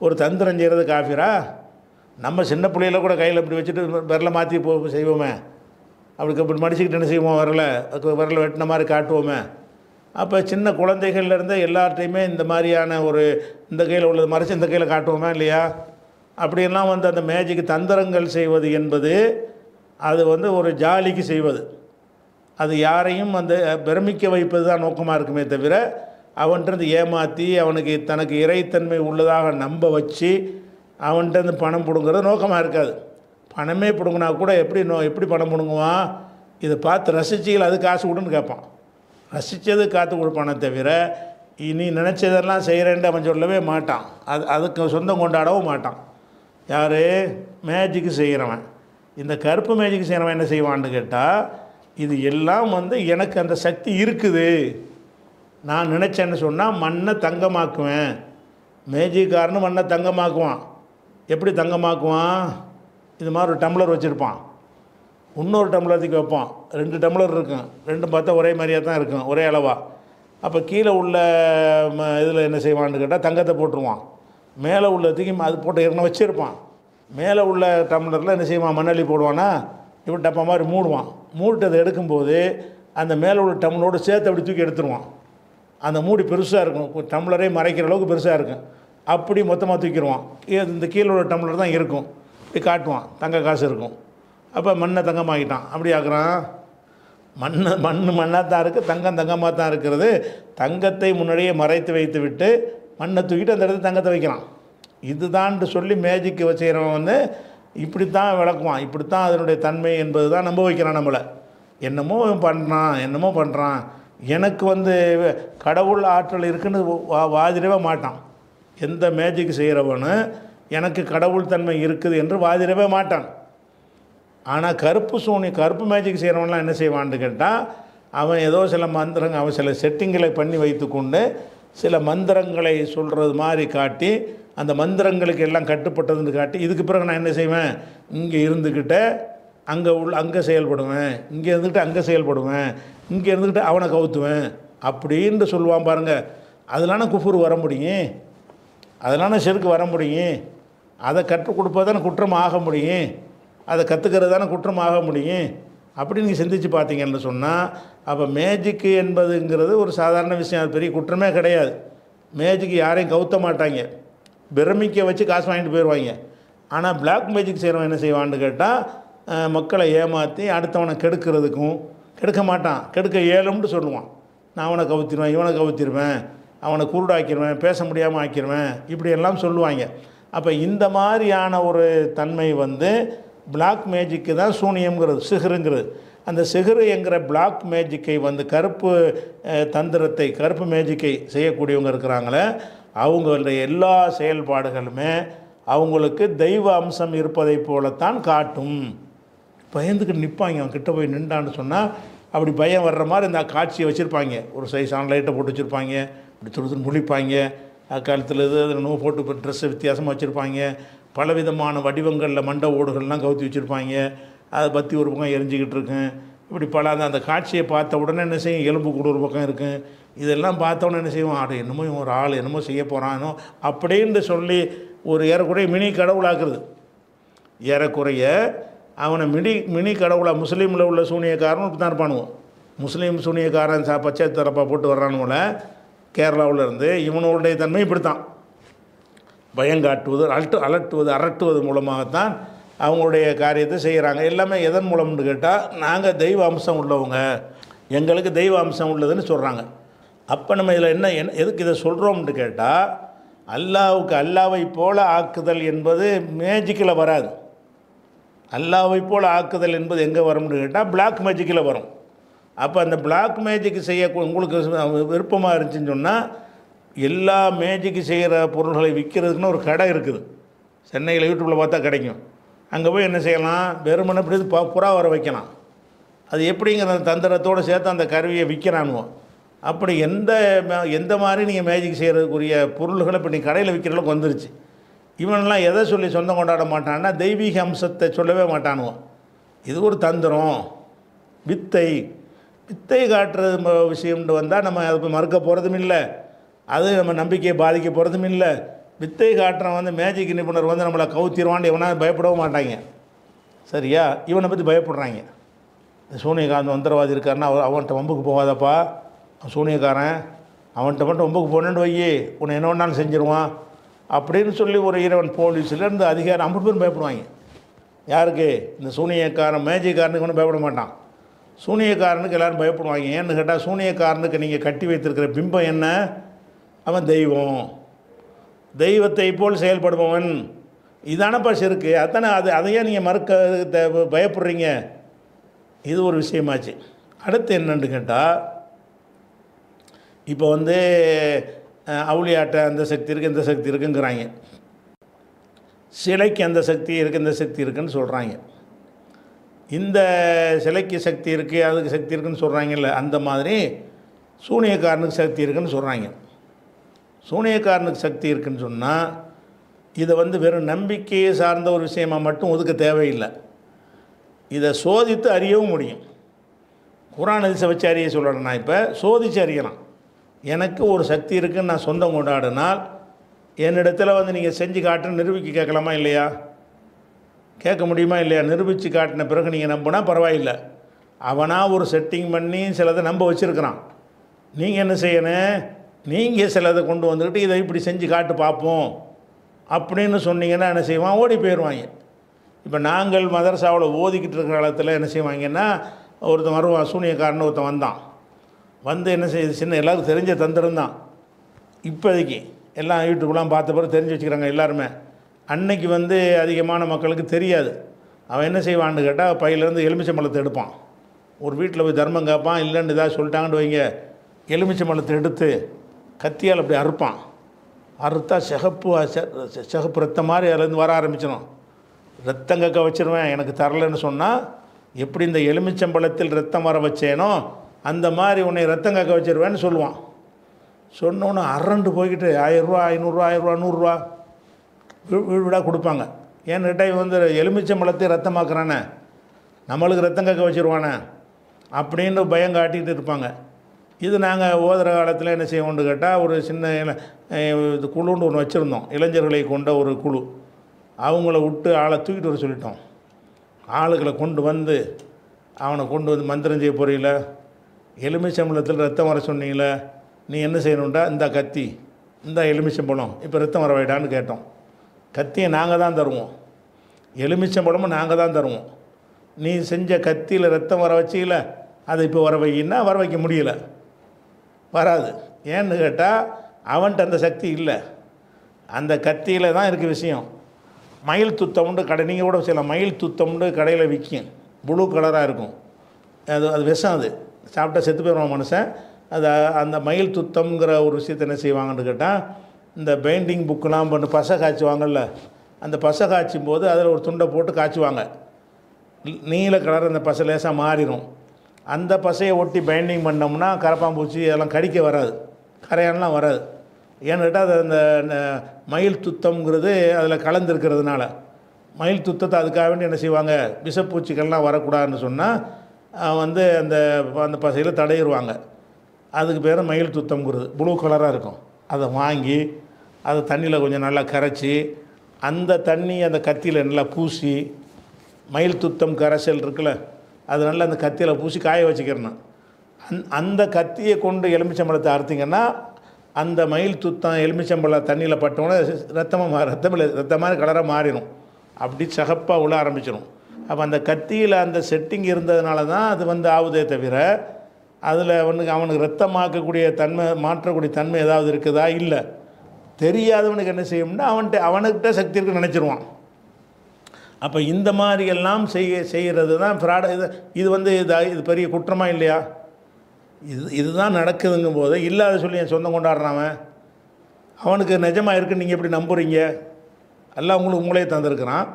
ஒரு தந்திரம் செய்கிறது காஃபிரா? நம்ம சின்ன பிள்ளையில கூட கையில் இப்படி வச்சுட்டு விரலை மாற்றி செய்வோமே, இப்படி மடிச்சுக்கிட்டு என்ன செய்வோம், விரலை வெட்டின மாதிரி காட்டுவோமே. அப்போ சின்ன குழந்தைகள்லேருந்து எல்லார்ட்டையுமே இந்த மாதிரியான இந்த கையில் உள்ளது மறைச்சி இந்த கையில் காட்டுவோமா இல்லையா? அப்படியெல்லாம் அந்த மேஜிக் தந்திரங்கள் செய்வது என்பது அது ஒரு ஜாலிக்கு செய்வது, அது யாரையும் பிரமிக்க வைப்பது தான் நோக்கமாக இருக்குமே தவிர அவன்கிட்ட ஏமாற்றி அவனுக்கு தனக்கு இறைத்தன்மை உள்ளதாக நம்ப வச்சு அவன்கிட்ட பணம் பிடுங்கிறது நோக்கமாக இருக்காது. பணமே பிடுங்கினா கூட எப்படி பணம் பிடுங்குவான், இதை பார்த்து ரசிச்சிகள் அது காசு கொடுன்னு கேட்பான். ரசித்தது காத்து கொடுப்பானே தவிர நீ நினச்சதெல்லாம் செய்கிறேன்ட்டு அவன் சொல்லவே மாட்டான். அதுக்கு சொந்தம் கொண்டாடவும் மாட்டான். யார்? மேஜிக்கு செய்கிறவன். இந்த கருப்பு மேஜிக்கு செய்கிறவன் என்ன செய்வான்னு கேட்டால், இது எல்லாம் எனக்கு அந்த சக்தி இருக்குது, நான் நினச்சேன்னு சொன்னால் மண்ணை தங்கமாக்குவேன். மேஜிக்காரனு மண்ணை தங்கமாக்குவான். எப்படி தங்கமாக்குவான்? இது மாதிரி ஒரு டம்ளர் வச்சுருப்பான், இன்னொரு டம்ளரத்துக்கு வைப்பான். 2 டம்ளர் இருக்கும், ரெண்டும் பார்த்தா ஒரே மாதிரியாக தான் இருக்கும், ஒரே அளவாக. அப்போ கீழே உள்ள இதில் என்ன செய்வான்னு கேட்டால் தங்கத்தை போட்டுருவான். மேலே உள்ளதுக்கு அது போட்டு ஏற்கனவே வச்சுருப்பான். மேலே உள்ள டம்ளரில் என்ன செய்வான், மண்ணள்ளி போடுவானா, இப்படி டப்பா மாதிரி மூடுவான். மூட்டு அதை எடுக்கும்போது அந்த மேலே உள்ள டம்ளரோடு சேர்த்து அப்படி தூக்கி எடுத்துருவான். அந்த மூடி பெருசாக இருக்கும், டம்ளரே மறைக்கிற அளவுக்கு பெருசாக இருக்கும். அப்படி மொத்தமாக தூக்கிடுவான். இந்த கீழே உள்ள டம்ளர் தான் இருக்கும், இப்படி காட்டுவான், தங்க காசு இருக்கும். அப்போ மண்ணை தங்கமாகிட்டான். அப்படி ஆக்குறான். மண்ணாக தான் இருக்குது, தங்கமாக தான் இருக்கிறது. தங்கத்தை முன்னாடியே மறைத்து வைத்து விட்டு மண்ணை தூக்கிட்டு அந்த இடத்துல தங்கத்தை வைக்கிறான். இதுதான்ட்டு சொல்லி மேஜிக்கு வச்சுக்கிறவன் இப்படி தான் விளக்குவான். இப்படி தான் அதனுடைய தன்மை என்பது தான் நம்ப வைக்கிறான் நம்மளை. என்னமோ பண்ணுறான். எனக்கு கடவுள் ஆற்றல் இருக்குன்னு வாதிடவே மாட்டான். எந்த மேஜிக் செய்கிறவனு எனக்கு கடவுள் தன்மை இருக்குது என்று வாதிடவே மாட்டான். ஆனால் கருப்பு மேஜிக் செய்கிறவன்லாம் என்ன செய்வான்னு கேட்டால், அவன் ஏதோ சில மந்திரங்கள், அவன் சில செட்டிங்களை பண்ணி வைத்து கொண்டு சில மந்திரங்களை சொல்கிறது மாதிரி காட்டி, அந்த மந்திரங்களுக்கு எல்லாம் கட்டுப்பட்டதுன்னு காட்டி, இதுக்கு பிறகு நான் என்ன செய்வேன், இங்கே இருந்துக்கிட்ட அங்கே செயல்படுவேன், இங்கே இருந்துக்கிட்டு அங்கே செயல்படுவேன், இங்கே இருந்துக்கிட்டு அவனை கவுத்துவேன் அப்படின்ட்டு சொல்லுவான் பாருங்கள். அதெல்லாம் குஃபுர் வர முடியும், அதெல்லாம் ஷிர்க் வர முடியும். அதை கற்றுக் கொடுப்பதான குற்றம் ஆக முடியும், அதை கற்றுக்கிறது தானே குற்றம் ஆக முடியும். அப்படி நீங்கள் சிந்தித்து பார்த்தீங்கன்னு சொன்னால், அப்போ மேஜிக்கு என்பதுங்கிறது ஒரு சாதாரண விஷயம், அது பெரிய குற்றமே கிடையாது. மேஜிக்கு யாரையும் கவுத்த மாட்டாங்க, பிரமிக்க வச்சு காசு வாங்கிட்டு போயிடுவாங்க. ஆனால் பிளாக் மேஜிக் செய்கிறவன் என்ன செய்வான்னு கேட்டால், மக்களை ஏமாற்றி அடுத்தவனை கெடுக்கிறதுக்கும், கெடுக்க மாட்டான், கெடுக்க இயலும்னு சொல்லுவான். நான் அவனை கவுத்திடுவேன், இவனை கவுத்திடுவேன், அவனை குருடாக்கிடுவேன், பேச முடியாமல் ஆக்கிடுவேன், இப்படியெல்லாம் சொல்லுவாங்க. அப்போ இந்த மாதிரியான ஒரு தன்மை பிளாக் மேஜிக்கு தான் சூனியம்ங்கிறது, சிஹருங்கிறது. அந்த சிஹரு என்கிற பிளாக் மேஜிக்கை கருப்பு தந்திரத்தை, கருப்பு மேஜிக்கை செய்யக்கூடியவங்க இருக்கிறாங்களே, அவங்களுடைய எல்லா செயல்பாடுகளுமே அவங்களுக்கு தெய்வ அம்சம் இருப்பதை போலத்தான் காட்டும். பயந்துக்கிட்டு நிற்பாங்க. அவன் கிட்ட போய் நின்றான்னு சொன்னால் அப்படி பயம் வர்ற மாதிரி இந்த காட்சியை வச்சுருப்பாங்க. ஒரு சைஸான லைட்டை போட்டு வச்சுருப்பாங்க, இப்படி துருத்துன்னு முழிப்பாங்க, கழுத்தில் இது என்னமோ போட்டு ட்ரெஸ்ஸை வித்தியாசமாக வச்சுருப்பாங்க, பலவிதமான வடிவங்களில் மண்டை ஓடுகள்லாம் கவுத்தி வச்சுருப்பாங்க, அதை பற்றி ஒரு பக்கம் எரிஞ்சிக்கிட்டு இருக்கும். இப்படி அந்த காட்சியை பார்த்த உடனே என்ன செய்யும், எலும்பு கூட ஒரு பக்கம் இருக்கும். இதெல்லாம் பார்த்தோன்னே என்ன செய்வோம், என்னமோ ஒரு ஆள் என்னமோ செய்ய போகிறானோ அப்படின்னு சொல்லி ஒரு ஏறக்குறைய மினி கடவுளாக்குறது. ஏறக்குறைய அவனை மினி கடவுளாக முஸ்லீமில் உள்ள சூனியக்காரன் இப்படி தான் இருப்பானுவோம். முஸ்லீம் சூனியக்காரன் பச்சை தரப்பாக போட்டு வர்றானுவோல கேரளாவில் இருந்து, இவனுடைய தன்மை இப்படித்தான். பயங்காட்டுவது, அரட்டுவது மூலமாகத்தான் அவங்களுடைய காரியத்தை செய்கிறாங்க. எல்லாமே எதன் மூலம்னு கேட்டால், நாங்கள் தெய்வ அம்சம் உள்ளவங்க, எங்களுக்கு தெய்வ அம்சம் உள்ளதுன்னு சொல்கிறாங்க. அப்போ நம்ம இதில் என்ன எதுக்கு இதை சொல்கிறோம்னு கேட்டால், அல்லாவை போல ஆக்குதல் என்பது மேஜிக்கில் வராது. அல்லாவை போல் ஆக்குதல் என்பது எங்கே வரும்னு கேட்டால் பிளாக் மேஜிக்கில் வரும். அப்போ அந்த பிளாக் மேஜிக் செய்ய உங்களுக்கு விருப்பமாக இருந்துச்சுன்னு சொன்னால், எல்லா மேஜிக்கு செய்கிற பொருள்களை விற்கிறதுக்குன்னு ஒரு கடை இருக்குது. சென்னையில் யூடியூப்பில் பார்த்தா கிடைக்கும். அங்கே போய் என்ன செய்யலாம், வெறுமனை இப்படி புறா வர வைக்கலாம். அது எப்படிங்கிற தந்திரத்தோடு சேர்த்து அந்த கருவியை விற்கிறானுவோம். அப்படி எந்த மாதிரி நீங்கள் மேஜிக் செய்கிறதுக்குரிய பொருள்களை இப்போ நீங்கள் கடையில் விற்கிற அளவுக்கு வந்துருச்சு. இவனெல்லாம் எதை சொல்லி சொந்தம் கொண்டாட மாட்டான்னா, தெய்வீக அம்சத்தை சொல்லவே மாட்டானுவோம். இது ஒரு தந்திரம், வித்தை காட்டுறது விஷயம்னு வந்தால் நம்ம அதை மறுக்க போகிறதும் இல்லை, அது நம்ம நம்பிக்கையை பாதிக்க போகிறதும் இல்லை. வித்தை காட்டுறவன் வந்து மேஜிக் நிபுணர் வந்து நம்மளை கவுத்திடுவான்னு இவனா பயப்படவும் மாட்டாங்க. சரியா? இவனை பற்றி பயப்படுறாங்க. சூனியக்காரன் மந்திரவாதி இருக்காருன்னா அவன்கிட்ட வம்புக்கு போகாதப்பா, அவன் சூனியக்காரன், அவன்கிட்ட மட்டும் வம்புக்கு போனேன்னு வையே உன்னை என்ன வேணாலும் செஞ்சிருவான் அப்படின்னு சொல்லி ஒரு இறைவன் போலீஸ்லேருந்து அதிகாரம் 50 பேரும் பயப்படுவாங்க. யாருக்கு? இந்த சூனியக்காரன் மேஜிக்காரனுக்கு ஒன்றும் பயப்பட மாட்டான். சூனியக்காரனுக்கு எல்லோரும் பயப்படுவாங்க. ஏன்னு கேட்டால் சூனியக்காரனுக்கு நீங்கள் கட்டி வைத்திருக்கிற பிம்பம் என்ன? அவன் தெய்வம், தெய்வத்தை போல் செயல்படுபவன். இதானப்பா இருக்கு. அதானே அதையே நீங்கள் பயப்படுறீங்க. இது ஒரு விஷயமாச்சு. அடுத்து என்னன்னு கேட்டால், இப்போ வந்து அவுளியாட்ட அந்த சக்தி இருக்குது இந்த சக்தி இருக்குங்கிறாங்க, சிலைக்கு அந்த சக்தி இருக்குது இந்த சக்தி இருக்குதுன்னு சொல்கிறாங்க. இந்த சிலைக்கு சக்தி இருக்குது அதுக்கு சக்தி இருக்குதுன்னு சொல்கிறாங்கல்ல, அந்த மாதிரி சூனியக்காரனுக்கு சக்தி இருக்குதுன்னு சொல்கிறாங்க. சூனியக்காரனுக்கு சக்தி இருக்குதுன்னு சொன்னால் இதை வந்து வெறும் நம்பிக்கையை சார்ந்த ஒரு விஷயமாக மட்டும் ஒதுக்க தேவையில்லை. இதை சோதித்து அறியவும் முடியும். குர்ஆன் ஹதீஸை வச்சு அறிய சொல்லணும். நான் இப்போ சோதித்து அறியலாம். எனக்கு ஒரு சக்தி இருக்குதுன்னு நான் சொந்தம் கொண்டாடினால் என்னிடத்தில் வந்து நீங்கள் செஞ்சு காட்டுன்னு நிரூபிக்க கேட்கலாமா இல்லையா? கேட்க முடியுமா இல்லையா? நிரூபித்து காட்டின பிறகு நீங்கள் நம்பினா பரவாயில்லை. அவனாக ஒரு செட்டிங் பண்ணி சிலதை நம்ப வச்சுருக்கிறான். நீங்கள் என்ன செய்யணும்? நீங்கள் சிலதை கொண்டு வந்துக்கிட்டு இதை இப்படி செஞ்சு காட்டு பார்ப்போம் அப்படின்னு சொன்னீங்கன்னா என்ன செய்வான்? ஓடி போயிடுவாங்க. இப்போ நாங்கள் மதரசாவில் ஓதிக்கிட்டு இருக்கிற காலத்தில் என்ன செய்வாங்கன்னா, ஒருத்தன் வருவான், சூனியக்காரன்னு ஒருத்தன் வந்தான். வந்து என்ன செய்யுது, சின்ன எல்லாருக்கும் தெரிஞ்ச தந்திரம் தான். இப்போதைக்கு எல்லாம் யூடியூப்லாம் பார்த்த பிறகு தெரிஞ்சு வச்சுக்கிறாங்க எல்லாருமே. அன்னைக்கு வந்து அதிகமான மக்களுக்கு தெரியாது. அவன் என்ன செய்வான்னு கேட்டால், பையிலேருந்து எலுமிச்சம்பழத்தை எடுப்பான். ஒரு வீட்டில் போய் தர்மம் கேட்பான், இல்லைன்னு இதாக சொல்லிட்டாங்கன்னு வைங்க, எலுமிச்சம்பழத்தை எடுத்து கத்தியால் அப்படி அறுப்பான். அறுத்தா சிகப்பு ரத்தம் மாதிரி அதுலேருந்து வர ஆரம்பிச்சிடும். ரத்தம் கக்க வச்சிருவேன் எனக்கு தரலைன்னு சொன்னால், எப்படி இந்த எலுமிச்சம்பழத்தில் ரத்தம் வர வச்சேனோ அந்த மாதிரி உன்னை ரத்தம் கக்க வச்சிருவேன்னு சொல்லுவான். சொன்னோன்னு அரண்டு போய்கிட்டு 1000 ரூபா 500 ரூபா 1000 ரூபா 100 ரூபா வீடு வீடாக கொடுப்பாங்க. ஏன்னு கேட்டால் இவன் வந்து எலுமிச்சம்பழத்தை ரத்தமாக்குறானே, நம்மளுக்கு ரத்தம் கக்க வச்சுருவானே அப்படின்னு பயம் காட்டிகிட்டு இருப்பாங்க. இது நாங்கள் ஓதுகிற காலத்தில் என்ன செய்வோம்னு கேட்டால், ஒரு சின்ன இது குழுன்னு ஒன்று வச்சுருந்தோம், இளைஞர்களை கொண்ட ஒரு குழு. அவங்கள விட்டு ஆளை தூக்கிட்டு வர சொல்லிட்டோம். ஆளுகளை கொண்டு வந்து அவனை கொண்டு வந்து மந்திரம் செய்ய போகிறீங்கள, எலுமிச்சம்பழத்தில் ரத்தம் வர சொன்னீங்களே, நீ என்ன செய்யணுண்டா, இந்த கத்தி இந்த எலுமிச்சம்பழம் இப்போ ரத்தம் வர வைடான்னு கேட்டோம். கத்தியை நாங்கள் தான் தருவோம், எலுமிச்சம்பழமும் நாங்கள் தான் தருவோம். நீ செஞ்ச கத்தியில் ரத்தம் வர வச்சிக்கல, அதை இப்போ வர வைக்கின்னா வர வைக்க முடியல, வராது. ஏன்னு கேட்டால் அவன்கிட்ட அந்த சக்தி இல்லை. அந்த கத்தியில் தான் இருக்குது விஷயம். மயில் துத்தம்னு கடை, நீங்கள் கூட செய்யலாம், மயில் துத்தம்னு கடையில் விற்கும், ப்ளூ கலராக இருக்கும். அது விஷம். அது சாப்பிட்டா செத்து போயிடுவான் மனுஷன். அது அந்த மயில் துத்தம்ங்கிற ஒரு விஷயத்தை என்ன செய்வாங்கன்னு கேட்டால், இந்த பெயிண்டிங் புக்கெலாம் பண்ணி பசை காய்ச்சுவாங்கள்ல, அந்த பசை காய்ச்சும் போது அதில் ஒரு துண்டை போட்டு காய்ச்சுவாங்க. நீல கலர் அந்த பசை லேசாக மாறிடும். அந்த பசையை ஒட்டி பைண்டிங் பண்ணோம்னா கரப்பாம்பூச்சி அதெல்லாம் கடிக்க வராது, கரையானலாம் வராது. ஏன்னு கேட்டால் அது அந்த மயில் துத்தம்ங்கிறது அதில் கலந்துருக்கிறதுனால, மயில் துத்தத்தை அதுக்காக வேண்டி என்ன செய்வாங்க, விஷப்பூச்சிகள்லாம் வரக்கூடாதுன்னு சொன்னால் வந்து அந்த அந்த பசையில் தடையிடுவாங்க. அதுக்கு பேர் மயில் துத்தம்ங்கிறது, ப்ளூ கலராக இருக்கும். அதை வாங்கி அதை தண்ணியில் கொஞ்சம் நல்லா கரைச்சி அந்த தண்ணி அந்த கத்தியில் நல்லா பூசி, மயில் துத்தம் கரைசல் இருக்குல்ல, அது நல்லா அந்த கத்தியில் பூசி காய வச்சுக்கிறணும். அந்த கத்தியை கொண்டு எலுமிச்சம்பழத்தை அறுத்திங்கன்னா அந்த மயில் துத்தம் எலுமிச்சம்பழ தண்ணியில் பட்டோன்னே ரத்தம் மாதிரி கலராக மாறிடும், அப்படி சகப்பாக உள்ள ஆரம்பிச்சிடும். அப்போ அந்த கத்தியில் அந்த செட்டிங் இருந்ததுனால தான் அது வந்து ஆகுதே தவிர, அதில் அவனுக்கு ரத்தமாக்கக்கூடிய தன்மை, மாற்றக்கூடிய தன்மை ஏதாவது இருக்குதா? இல்லை. தெரியாதவனுக்கு என்ன செய்யும்னா அவனுக்கிட்ட சக்தி இருக்குன்னு நினச்சிருவான். அப்போ இந்த மாதிரியெல்லாம் செய்கிறது தான் ஃப்ராட். இது வந்து இது பெரிய குற்றமாக இல்லையா? இதுதான் நடக்குதுங்கும் போது இல்லாத சொல்லி என் சொந்தம் கொண்டாடுறான். அவனுக்கு நிஜமாக இருக்குன்னு நீங்கள் எப்படி நம்புறீங்க? எல்லாம் உங்களே தந்திருக்கிறான்.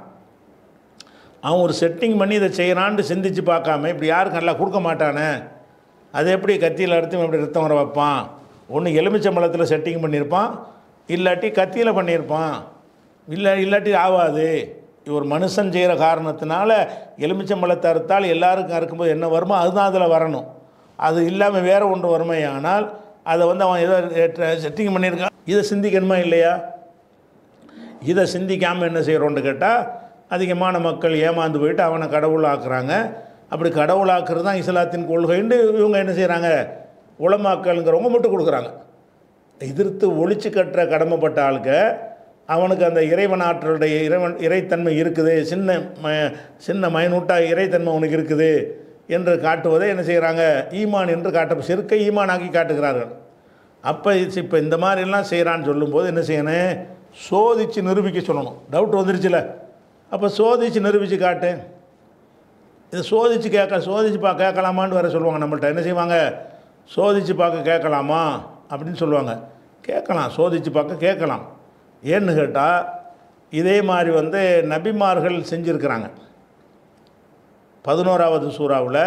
அவன் ஒரு செட்டிங் பண்ணி இதை செய்யறான்னு சிந்திச்சு பார்க்காம இப்படி யாருக்கும் நல்லா கொடுக்க மாட்டானே. அது எப்படி கத்தியில் அறுத்து எப்படி ரத்தம் வர வைப்பான்? ஒன்று எலுமிச்சம்பழத்தில் செட்டிங் பண்ணியிருப்பான், இல்லாட்டி கத்தியில் பண்ணியிருப்பான், இல்லாட்டி ஆகாது. ஒரு மனுஷன் செய்கிற காரணத்தினால எலுமிச்சம்பழத்தை அறுத்தால் எல்லாருக்கும் அறுக்கும்போது என்ன வருமோ அதுதான் அதில் வரணும். அது இல்லாமல் வேறு ஒன்று வறுமை. ஆனால் அதை வந்து அவன் ஏதோ செட்டிங் பண்ணியிருக்கான். இதை சிந்திக்கணுமா இல்லையா? இதை சிந்திக்காமல் என்ன செய்கிறோன்னு கேட்டால் அதிகமான மக்கள் ஏமாந்து போயிட்டு அவனை கடவுளாக்குறாங்க. அப்படி கடவுளாக்குறது தான் இஸ்லாத்தின் கொள்கைன்னு இவங்க என்ன செய்கிறாங்க, உலமாக்கள்ங்கிறவங்க மட்டும் கொடுக்குறாங்க. எதிர்த்து ஒழிச்சு கட்டுற கடமைப்பட்ட ஆளுக்க அவனுக்கு அந்த இறைவன் ஆற்றலுடைய இறைத்தன்மை இருக்குது, சின்ன மைனூட்டாக இறைத்தன்மை அவனுக்கு இருக்குது என்று காட்டுவதை என்ன செய்கிறாங்க, ஈமான் என்று சிறுக்கை ஈமானாக்கி காட்டுகிறார்கள். அப்போ இப்போ இந்த மாதிரிலாம் செய்கிறான்னு சொல்லும்போது என்ன செய்யணும், சோதித்து நிரூபிக்க சொல்லணும். டவுட் வந்துருச்சுல, அப்போ சோதித்து நிரூபித்து காட்டு. இதை சோதித்து சோதித்து கேட்கலாமான்னு வேறு சொல்லுவாங்க. நம்மள்ட்ட என்ன செய்வாங்க, சோதித்து பார்க்க கேட்கலாமா அப்படின்னு சொல்லுவாங்க. கேட்கலாம், சோதித்து பார்க்க கேட்கலாம். ஏன்னு கேட்டால் இதே மாதிரி நபிமார்கள் செஞ்சுருக்கிறாங்க. 11வது சூறாவில்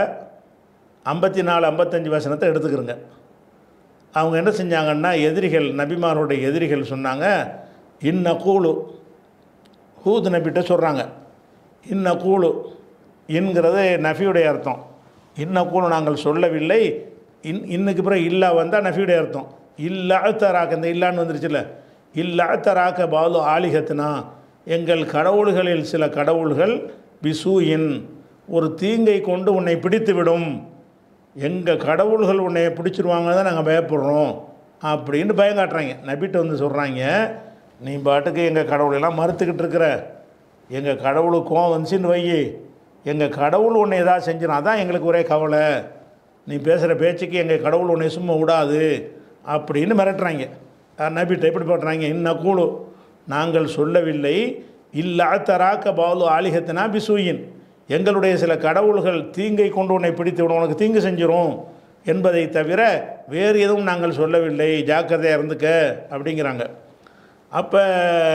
54, 55 வசனத்தை எடுத்துக்கிறங்க. அவங்க என்ன செஞ்சாங்கன்னா, எதிரிகள், நபிமாருடைய எதிரிகள் சொன்னாங்க, இன்ன கூழு, ஹூத் நபிட்ட சொல்கிறாங்க, இன்ன கூழு என்கிறது நஃபியுடைய அர்த்தம். இன்ன கூழு நாங்கள் சொல்லவில்லை, இன்னுக்கு பிறகு இல்லா வந்தால் நஃபியுடைய அர்த்தம். இல்லா தராக்க, இந்த இல்லான்னு வந்துருச்சுல்ல, இல்லா தராக்க பாலு ஆலிகத்துனா, எங்கள் கடவுள்களில் சில கடவுள்கள் பிசூயின், ஒரு தீங்கை கொண்டு உன்னை பிடித்து விடும், எங்கள் கடவுள்கள் உன்னை பிடிச்சிருவாங்க தான் நாங்கள் பயப்படுறோம் அப்படின்னு பயம் காட்டுறாங்க. நபிட்ட சொல்கிறாங்க, நீ பாட்டுக்கு எங்கள் கடவுளெல்லாம் மறுத்துக்கிட்டு இருக்கிற, எங்கள் கடவுளுக்கு கோவம் வந்துச்சின்னு வை, எங்கள் கடவுள் உன்னை ஏதாவது செஞ்சிடும், அதான் எங்களுக்கு ஒரே கவலை, நீ பேசுகிற பேச்சுக்கு எங்கள் கடவுள் உன்னை சும்மா விடாது அப்படின்னு மிரட்டுறாங்க. நபிட்ட எப்படி போட்டுறாங்க, இன்ன கூழு நாங்கள் சொல்லவில்லை, இல்லா தராக்க பாலு ஆலிகத்தினா பிசூயின், எங்களுடைய சில கடவுள்கள் தீங்கை கொண்டு உன்னை பிடித்து விடும், உனக்கு தீங்கு செஞ்சிடும் என்பதை தவிர வேறு எதுவும் நாங்கள் சொல்லவில்லை, ஜாக்கிரதையாக இருந்துக்க அப்படிங்கிறாங்க. அப்போ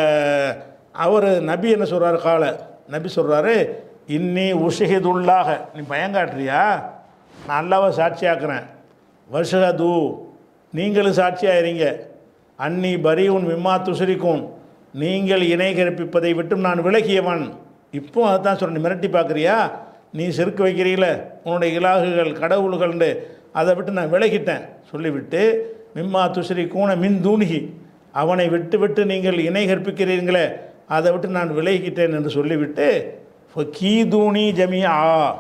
அவர் நபி என்ன சொல்கிறார், நபி சொல்கிறாரு, இன்னி உஷஹிதுல்லாக, நீ பயங்காட்டுறியா, நான் அல்லாஹ்வை சாட்சியாக்குறேன், வஷஹது நீங்களும் சாட்சியாகிறீங்க, அன்னி பரியுன் மிம்மா துஸ்ரிகூன், நீங்கள் இணை கற்பிப்பதை விட்டும் நான் விலகியவன். இப்போ அதுதான் சொல்கிறேன், மிரட்டி பார்க்குறியா, நீ செருக்கு வைக்கிறீங்கள உன்னுடைய இலாகுகள் கடவுள்கள்ண்டு, அதை விட்டு நான் விலகிட்டேன் சொல்லிவிட்டு, மிம்மா துஸ்ரிகூன மின் தூணிகி, அவனை விட்டு விட்டு நீங்கள் இணை கற்பிக்கிறீர்களே அதை விட்டு நான் விலகிக்கிட்டேன் என்று சொல்லிவிட்டு, கீதூனி ஜமியா,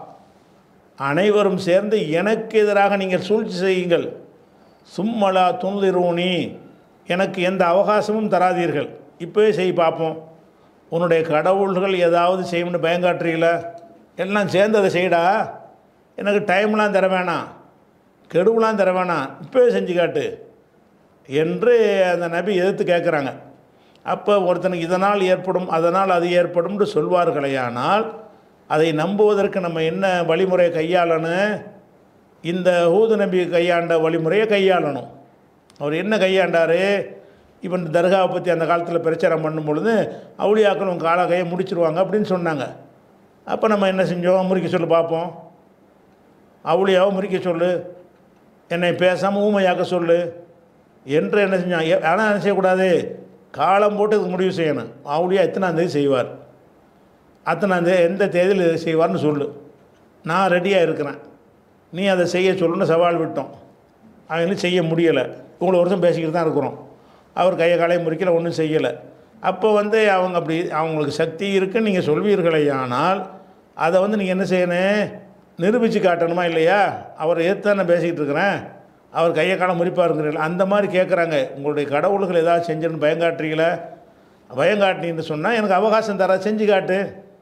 அனைவரும் சேர்ந்து எனக்கு எதிராக நீங்கள் சூழ்ச்சி செய்யுங்கள், சும்மலா துன்லிரூனி, எனக்கு எந்த அவகாசமும் தராதீர்கள், இப்போவே செய் பார்ப்போம், உன்னுடைய கடவுள்கள் ஏதாவது செய்யணும்னு பயங்காட்டுறீங்கள, எல்லாம் சேர்ந்து அதை செய்யடா, எனக்கு டைம்லாம் தர வேணாம், கெடுவுலாம் தர வேணாம், இப்போவே செஞ்சு காட்டு என்று அந்த நபி எதிர்த்து கேட்குறாங்க. அப்போ ஒருத்தனுக்கு இதனால் ஏற்படும் அதனால் அது ஏற்படும்னு சொல்வார்களேயானால் அதை நம்புவதற்கு நம்ம என்ன வழிமுறையை கையாளணும், இந்த ஹூது நபி கையாண்ட வழிமுறையை கையாளணும். அவர் என்ன கையாண்டார், இப்போ இந்த தர்காவை பற்றி அந்த காலத்தில் பிரச்சாரம் பண்ணும் பொழுது அவுளியாக்கள் உங்கள் கால கையை முடிச்சிருவாங்க அப்படின்னு சொன்னாங்க. அப்போ நம்ம என்ன செஞ்சோம், முறிக்க சொல்லு பார்ப்போம், அவுளியாவை முறிக்க சொல்லு, என்னை பேசாமல் ஊமையாக்க சொல்லு என்று என்ன செஞ்சான். ஆனால் என்ன செய்யக்கூடாது, காலம் போட்டு இதுக்கு முடிவு செய்யணும். அவுளியா எத்தனாந்தேதி செய்வார், அத்தனாந்தேதி எந்த தேதியில் செய்வார்னு சொல்லு, நான் ரெடியாக இருக்கிறேன், நீ அதை செய்ய சொல்லுன்னு சவால் விட்டோம். அவங்களும் செய்ய முடியலை, இவ்வளோ வருஷம் பேசிக்கிட்டு தான் இருக்கிறோம், அவர் கையை காலையை முறிக்கலை, ஒன்றும் செய்யலை. அப்போ அவங்க அப்படி அவங்களுக்கு சக்தி இருக்குன்னு நீங்கள் சொல்வீர்களே, ஆனால் அதை நீங்கள் என்ன செய்யணும், நிரூபித்து காட்டணுமா இல்லையா, அவர் ஏற்று நான் பேசிக்கிட்டு இருக்கிறேன், அவர் கையை காலை முறிப்பாருங்கிறீங்களா, அந்த மாதிரி கேட்குறாங்க. உங்களுடைய கடவுள்கள் ஏதாவது செஞ்சுன்னு பயங்காட்டுறீங்களே, பயங்காட்டின்னு சொன்னால் எனக்கு அவகாசம் தர, செஞ்சு காட்டு.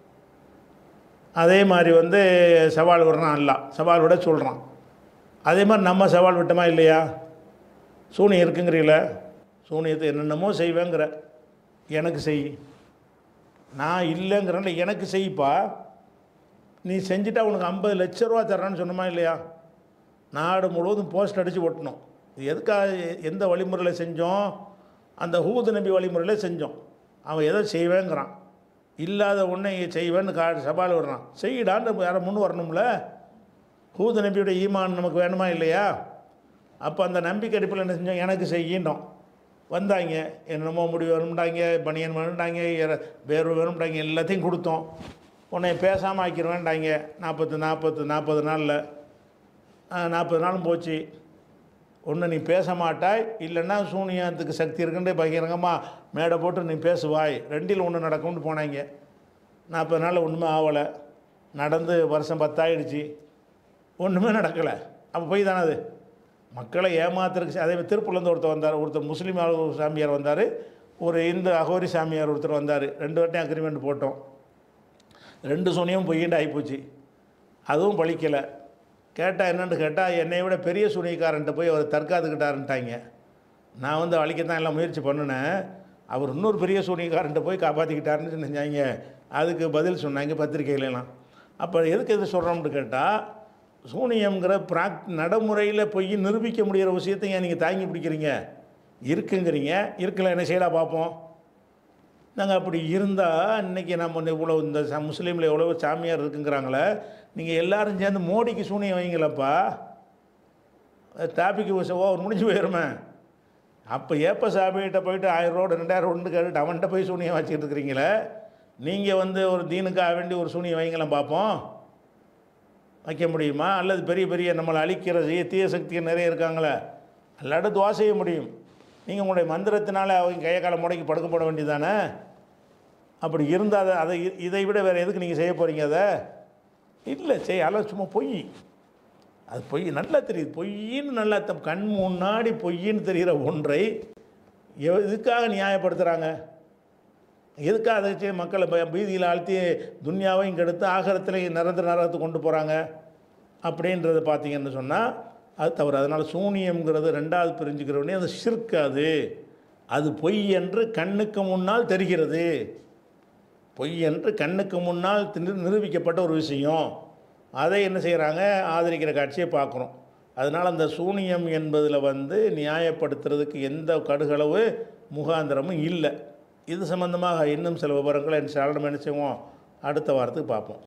அதே மாதிரி சவால் விடுறான், அல்ல சவால் விட சொல்கிறான். அதே மாதிரி நம்ம சவால் விட்டோமா இல்லையா, சூனியம் இருக்குங்கிறீங்கள, சூனியத்தை என்னென்னமோ செய்வேங்கிற, எனக்கு செய், நான் இல்லைங்கிறேன்ல, எனக்கு செய்ப்பா, நீ செஞ்சுட்டா உனக்கு 50 லட்ச ரூபா தர்றான்னு சொன்னோமா இல்லையா, நாடு முழுவதும் போஸ்ட் அடித்து ஒட்டணும். இது எதுக்காக, எந்த வழிமுறையில் செஞ்சோம், அந்த ஹூது நபி வழிமுறையில் செஞ்சோம். அவன் எதோ செய்வேங்கிறான், இல்லாத ஒன்றை செய்வேன்னு சவால் விடுறான், செய்யிடான்னு யாரை முன் வரணும்ல. ஹூது நபியுடைய ஈமான் நமக்கு வேணுமா இல்லையா. அப்போ அந்த நம்பிக்கை அடிப்பில் என்ன செஞ்சோம், எனக்கு செய்யின்றோம். வந்தாங்க, என்னென்னமோ முடிவு வேணும்ட்டாங்க, பனியன் வேணும்ட்டாங்க, வேர்வை வேணும்ட்டாங்க, எல்லாத்தையும் கொடுத்தோம். உன்னை பேசாமல் ஆக்கிடுவேன்ட்டாங்க. 40 நாளில் 40 நாளும் போச்சு. ஒன்று நீ பேச மாட்டாய், இல்லைன்னா சூனியத்துக்கு சக்தி இருக்குன்ட்டு பகிரங்கமாக மேடை போட்டு நீ பேசுவாய், ரெண்டில் ஒன்று நடக்கும்னு போனாங்க. 40 நாள் ஒன்றுமே ஆகலை. நடந்து வருஷம் 10 ஆயிடுச்சு, ஒன்றுமே நடக்கலை. அப்போ போய் தானே அது மக்களை ஏமாத்துறதுக்கு. அதே மாதிரி திருப்பூர்லேருந்து ஒருத்தர் முஸ்லீம் சாமியார் வந்தார், ஒரு இந்து அகோரி சாமியார் ஒருத்தர் வந்தார். 2 வாட்டியும் அக்ரிமெண்ட் போட்டோம். 2 சூனியும் பொய்யிண்டு ஆகிப்போச்சு. அதுவும் பழிக்கலை. கேட்டால் என்னென்னு கேட்டால், என்னை விட பெரிய சூனியக்காரன்ட்ட போய் அவர் தற்காத்துக்கிட்டாருன்ட்டாங்க. நான் வந்து அழிக்கத்தான் எல்லாம் முயற்சி பண்ணினேன், அவர் இன்னொரு பெரிய சூனியக்காரன்ட்ட போய் காப்பாற்றிக்கிட்டாருன்னு செஞ்சாங்க. அதுக்கு பதில் சொன்னாங்க பத்திரிகையிலலாம். அப்போ எதுக்கு எது சொல்கிறோம்னு கேட்டால், சூனியங்கிற நடைமுறையில் போய் நிரூபிக்க முடிகிற விஷயத்தை ஏன் நீங்கள் தாங்கி பிடிக்கிறீங்க? இருக்குங்கிறீங்க, இருக்கல என்ன செய்யலாம் பார்ப்போம். நாங்கள் அப்படி இருந்தால் இன்றைக்கி நம்ம இவ்வளோ இந்த முஸ்லீமில் எவ்வளோ சாமியார் இருக்குங்கிறாங்களே, நீங்கள் எல்லோரும் சேர்ந்து மோடிக்கு சூனியம் வைங்களப்பா, டாபிக் ஒரு முடிஞ்சு போயிருமே. அப்போ ஏப்ப சாமிகிட்ட போயிட்டு 1000 ரோடு 2000 ரோடு கேட்டுட்டு அவன்கிட்ட போய் சூனியம் வச்சுக்கிட்டு இருக்கிறீங்களே. நீங்கள் வந்து ஒரு தீனுக்காக வேண்டி ஒரு சூனியம் வைங்களாம் பார்ப்போம். வைக்க முடியுமா? அல்லது பெரிய பெரிய நம்மளை அழிக்கிற தீய சக்திகள் நிறைய இருக்காங்களே, எல்லாட்ட துவா செய்ய முடியும். நீங்கள் உங்களுடைய மந்திரத்தினால அவங்க கையை காலை முடக்கி படுக்க போட வேண்டியதானே. அப்படி இருந்தால் அதை இதை விட வேறு எதுக்கு நீங்கள் செய்ய போகிறீங்க? அதை இல்லை அல்ல, சும்மா பொய். அது பொய் நல்லா தெரியுது. பொய்ன்னு நல்லா கண் முன்னாடி பொய்ன்னு தெரிகிற ஒன்றை எதுக்காக நியாயப்படுத்துகிறாங்க? எதுக்காக அதை வச்சு மக்களை பீதியில் ஆழ்த்தி துன்யாவையும் கெடுத்து ஆகரத்துலையும் நிரந்தர நரகத்தை கொண்டு போகிறாங்க அப்படின்றத பார்த்தீங்கன்னு சொன்னால் அது தவறு. அதனால் சூனியம்ங்கிறது 2வது பிரிஞ்சுக்கிறவனே அது ஷிர்க். அது பொய் என்று கண்ணுக்கு முன்னால் தெரிகிறது. பொய் என்று கண்ணுக்கு முன்னால் நிரூபிக்கப்பட்ட ஒரு விஷயம். அதை என்ன செய்கிறாங்க? ஆதரிக்கிற காட்சியை பார்க்குறோம். அதனால் அந்த சூனியம் என்பதில் வந்து நியாயப்படுத்துறதுக்கு எந்த கடுகளவு முகாந்திரமும் இல்லை. இது சம்பந்தமாக இன்னும் சில விவரங்களை என்ன செய்வோம் அடுத்த வாரத்துக்கு பார்ப்போம்.